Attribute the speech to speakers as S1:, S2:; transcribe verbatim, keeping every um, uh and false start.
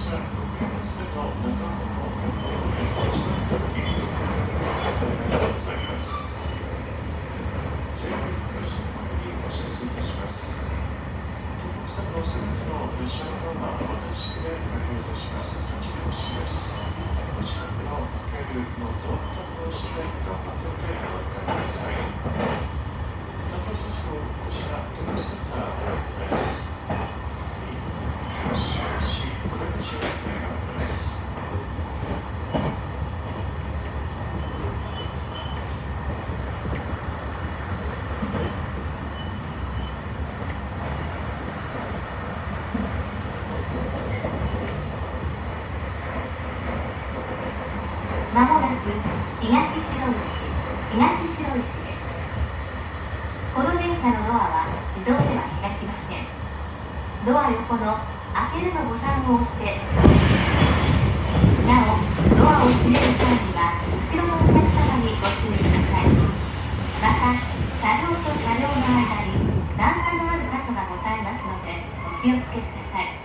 S1: 車ろくよんせいの中ほどの電車の時にございます。ジェイアール 福島にお知らせいたします。東北線のすべての列車のナンバーは私で開業いたします。八号市です。お近くの経由のドアタをして頑張ってお帰りください。担当車掌こちらドルセンターです。九州市小田口駅です。
S2: まもなく東白石、東白石です。この電車のドアは自動では開きません。ドア横の開けるのボタンを押して、なお、ドアを閉める際には後ろのお客様にご注意ください。また、車両と車両の間に段差のある箇所がございますので、お気をつけください。